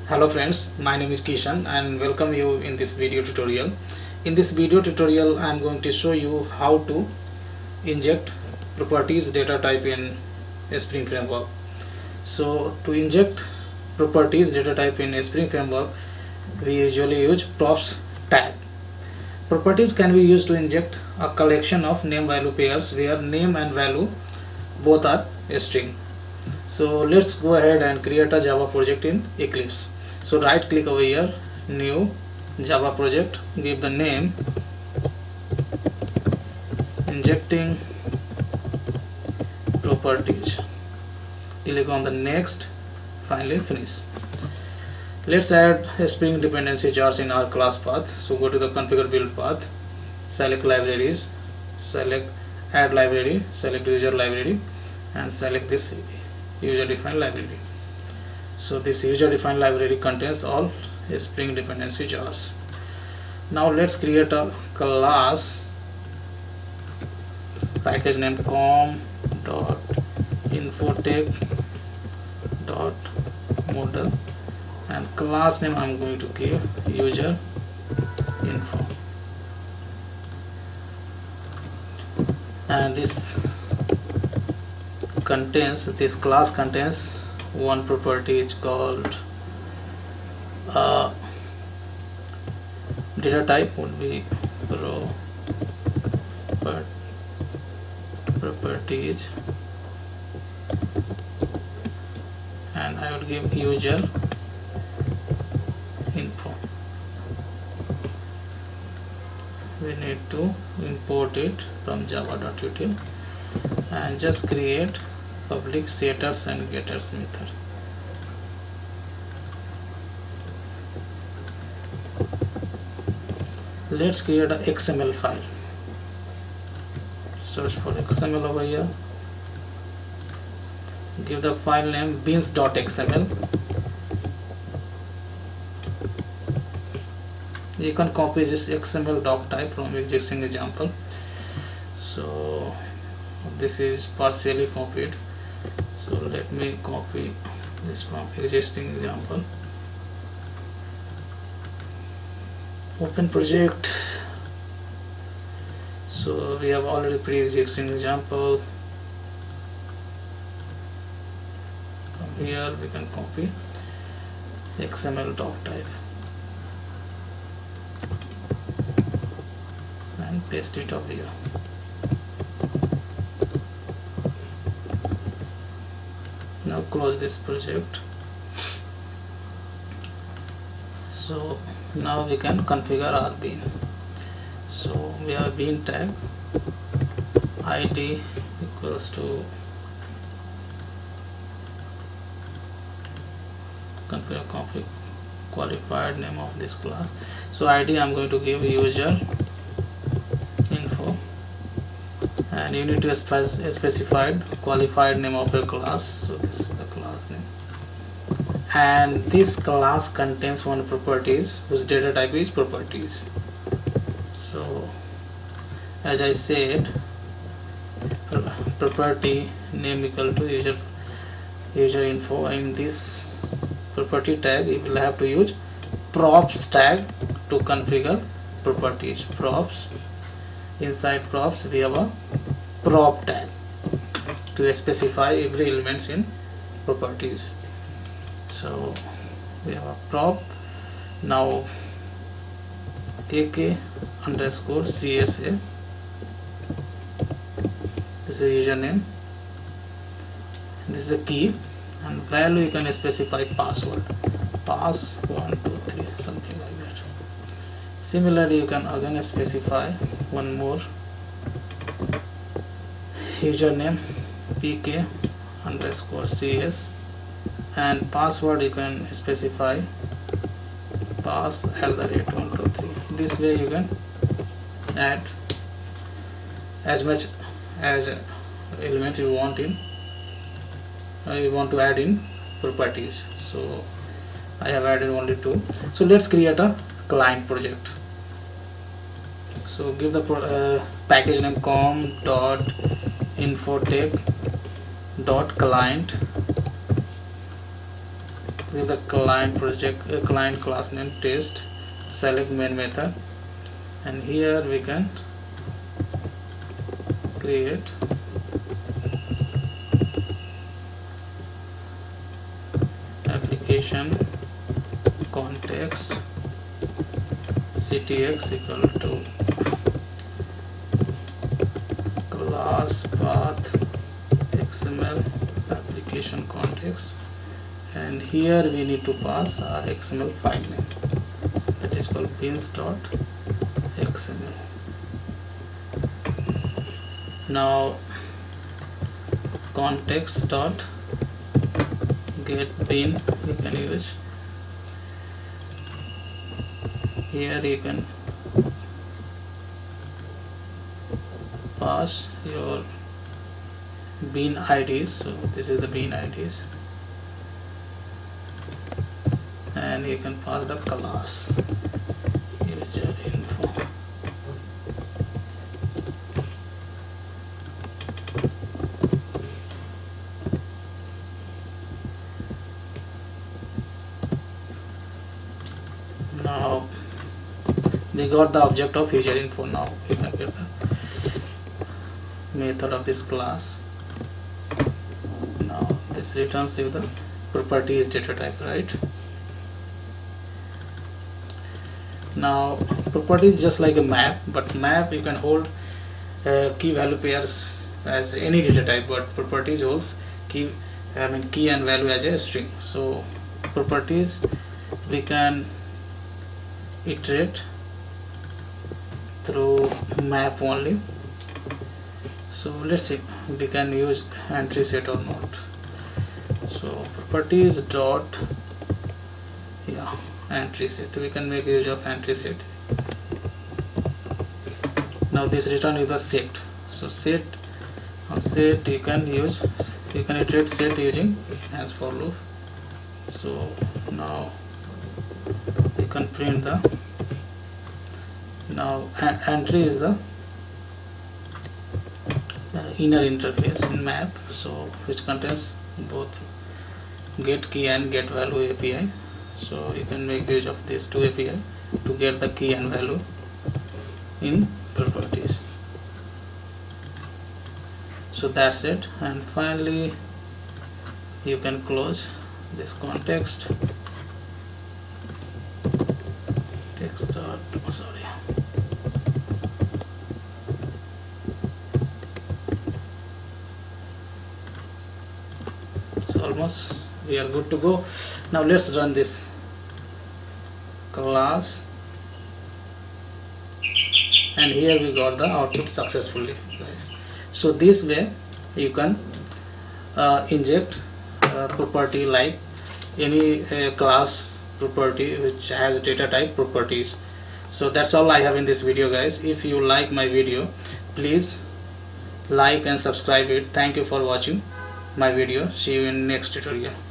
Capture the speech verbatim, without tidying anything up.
Hello friends, my name is Kishan and welcome you in this video tutorial. In this video tutorial I am going to show you how to inject properties data type in Spring Framework. So to inject properties data type in Spring Framework, we usually use props tag. Properties can be used to inject a collection of name value pairs where name and value both are a string. So let's go ahead and create a Java project in Eclipse. So right click over here, new Java project, give the name injecting properties, click on the next, finally finish. Let's add a Spring dependency jars in our class path. So go to the configure build path, select libraries, select add library, select user library and select this user defined library. So this user defined library contains all Spring dependency jars. Now let's create a class, package name com dot infotech dot model and class name I'm going to give user info, and this contains this class contains one property is called uh, data type would be pro properties, and I would give user info. We need to import it from java.util and just create public setters and getters method. Let's create a X M L file. Search for X M L over here. Give the file name beans.xml. You can copy this X M L doc type from existing example. So this is partially copied. So let me copy this from existing example. Open project. So we have already pre-existing example. From here we can copy X M L doc type and paste it over here. Now close this project. So now we can configure our bean. So we have bean tag id equals to configure config qualified name of this class. So id I'm going to give user info, and you need to spec specify qualified name of your class. So this is the class name, and this class contains one properties whose data type is properties. So as I said, property name equal to user user info. In this property tag you will have to use props tag to configure properties. Props, inside props we have a prop tag to specify every elements in properties. So we have a prop. Now kk underscore csa, this is username, this is a key, and value you can specify password, pass one two three, something like that. Similarly you can again specify one more username pk underscore cs, and password you can specify pass at the rate one two three. This way you can add as much as element you want in uh, you want to add in properties. So I have added only two. So let's create a client project. So give the pro uh, package name com dot infotech dot client with the client project uh, client class name test, select main method, and here we can create application context ctx equal to class path xml application context, and here we need to pass our X M L file name, that is called beans.xml. Now context dot get bean you can use. Here you can pass your bean I Ds, so this is the bean I Ds, and you can pass the class user info. Now we got the object of user info. Now you can get the method of this class. Now this returns you the properties data type, right? Now property is just like a map, but map you can hold uh, key value pairs as any data type, but properties holds key I mean key and value as a string. So properties we can iterate through map only. So let's see we can use entry set or not. So properties dot yeah entry set, we can make use of entry set. Now this return is the set. So set uh, set you can use you can iterate set using as for loop. So now you can print the now entry is the uh, inner interface in map, so which contains both get key and get value A P I. So you can make use of these two A P I to get the key and value in properties. So that's it, and finally you can close this context text dot oh, sorry so almost we are good to go. Now let's run this class, and here we got the output successfully, guys. So this way you can uh, inject uh, property like any uh, class property which has data type properties. So that's all I have in this video, guys. If you like my video, please like and subscribe it. Thank you for watching my video. See you in next tutorial.